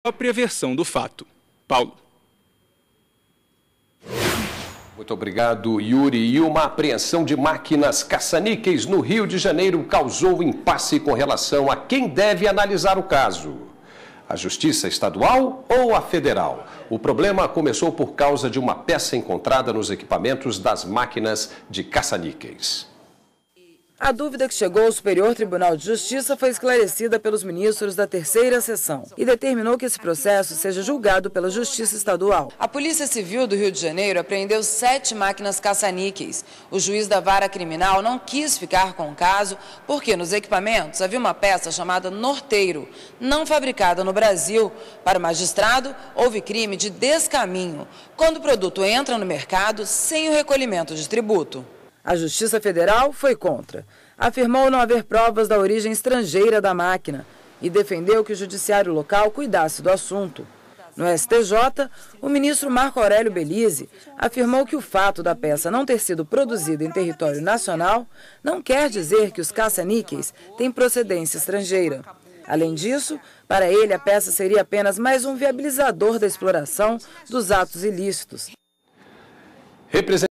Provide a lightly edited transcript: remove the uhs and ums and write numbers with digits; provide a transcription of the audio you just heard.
própria versão do fato. Paulo. Muito obrigado, Yuri. E uma apreensão de máquinas caça-níqueis no Rio de Janeiro causou impasse com relação a quem deve analisar o caso. A Justiça Estadual ou a Federal? O problema começou por causa de uma peça encontrada nos equipamentos das máquinas de caça-níqueis. A dúvida que chegou ao Superior Tribunal de Justiça foi esclarecida pelos ministros da terceira sessão e determinou que esse processo seja julgado pela Justiça Estadual. A Polícia Civil do Rio de Janeiro apreendeu 7 máquinas caça-níqueis. O juiz da vara criminal não quis ficar com o caso porque nos equipamentos havia uma peça chamada norteiro, não fabricada no Brasil. Para o magistrado, houve crime de descaminho, quando o produto entra no mercado sem o recolhimento de tributo. A Justiça Federal foi contra. Afirmou não haver provas da origem estrangeira da máquina e defendeu que o judiciário local cuidasse do assunto. No STJ, o ministro Marco Aurélio Belize afirmou que o fato da peça não ter sido produzida em território nacional não quer dizer que os caça-níqueis têm procedência estrangeira. Além disso, para ele, a peça seria apenas mais um viabilizador da exploração dos atos ilícitos.